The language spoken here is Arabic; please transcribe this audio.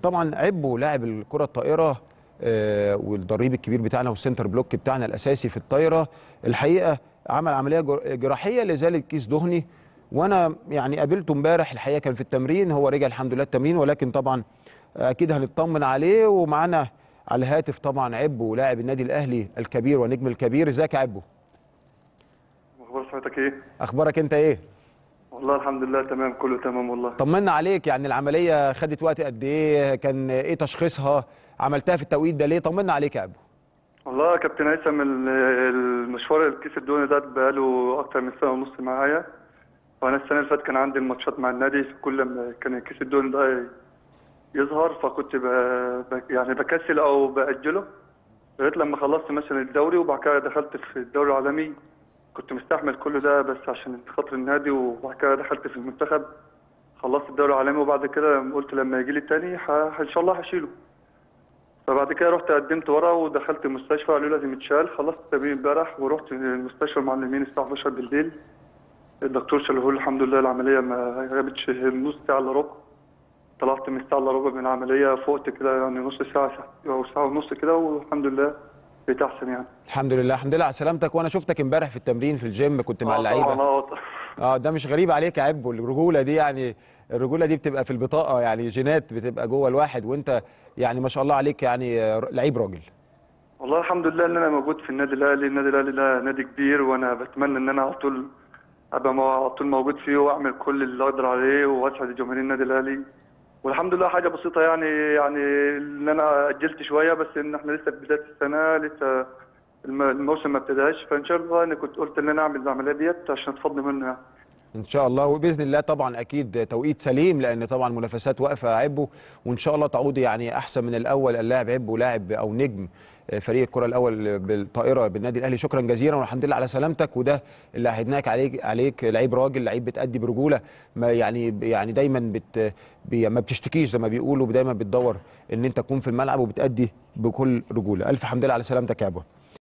طبعا عبو لاعب الكره الطائره والضريب الكبير بتاعنا والسنتر بلوك بتاعنا الاساسي في الطايره، الحقيقه عمل عمليه جراحيه لذلك كيس دهني. وانا يعني قابلته امبارح، الحقيقه كان في التمرين، هو رجع الحمد لله التمرين، ولكن طبعا اكيد هنطمن عليه. ومعانا على الهاتف طبعا عبو لاعب النادي الاهلي الكبير ونجم الكبير. ازيك يا عبو؟ اخبار صحتك ايه؟ اخبارك انت ايه؟ والله الحمد لله تمام، كله تمام والله. طمنا عليك، يعني العمليه خدت وقت قد ايه؟ كان ايه تشخيصها؟ عملتها في التوقيت ده ليه؟ طمنا عليك يا عبو. والله يا كابتن هيثم، المشوار الكيس الدوني ده بقاله اكتر من سنه ونص معايا. وانا السنه اللي فاتت كان عندي الماتشات مع النادي، كل ما كان الكيس الدوني ده يظهر فكنت يعني بكسل او باجله لغايه لما خلصت مثلا الدوري، وبعد كده دخلت في الدوري العالمي. كنت مستحمل كل ده بس عشان خاطر النادي، وبعد كده دخلت في المنتخب، خلصت الدوري العالمي، وبعد كده قلت لما يجي لي التاني ان شاء الله هشيله. فبعد كده رحت قدمت ورا ودخلت المستشفى، قالوا لازم يتشال. خلصت التمرين امبارح ورحت المستشفى المعلمين الساعه 11 بالليل. الدكتور شاله لي الحمد لله، العمليه ما غابتش نص ساعه الا ربع. طلعت من الساعه الا ربع من العمليه، فقت كده يعني نص ساعه او ساعه ونص كده، والحمد لله بقيت احسن يعني. الحمد لله الحمد لله على سلامتك. وانا شفتك امبارح في التمرين في الجيم، كنت مع اللعيبه. طبعا ده مش غريب عليك يا عبو، الرجوله دي يعني الرجوله دي بتبقى في البطاقه، يعني جينات بتبقى جوه الواحد، وانت يعني ما شاء الله عليك يعني لعيب راجل. والله الحمد لله ان انا موجود في النادي الاهلي. النادي الاهلي ده نادي كبير، وانا بتمنى ان انا على طول ابقى على طول موجود فيه، واعمل كل اللي اقدر عليه، واسعد جماهير النادي الاهلي. والحمد لله حاجه بسيطه يعني ان انا اجلت شويه، بس ان احنا لسه في بدايه السنه، لسه الموسم ما ابتداش. فان شاء الله انا كنت قلت ان انا اعمل العمليه ديت عشان اتفضل منه يعني. ان شاء الله وباذن الله طبعا اكيد توقيت سليم، لان طبعا المنافسات واقفه يا عبو، وان شاء الله تعود يعني احسن من الاول. اللاعب عبو لاعب او نجم فريق الكره الاول بالطائره بالنادي الاهلي. شكرا جزيلا والحمد لله على سلامتك، وده اللي عهدناك عليك لعيب راجل، لعيب بتأدي برجوله، ما يعني دايما ما بتشتكيش زي ما بيقولوا، دايما بتدور ان انت تكون في الملعب وبتأدي بكل رجوله. الف حمد لله على سلامتك يا عبو.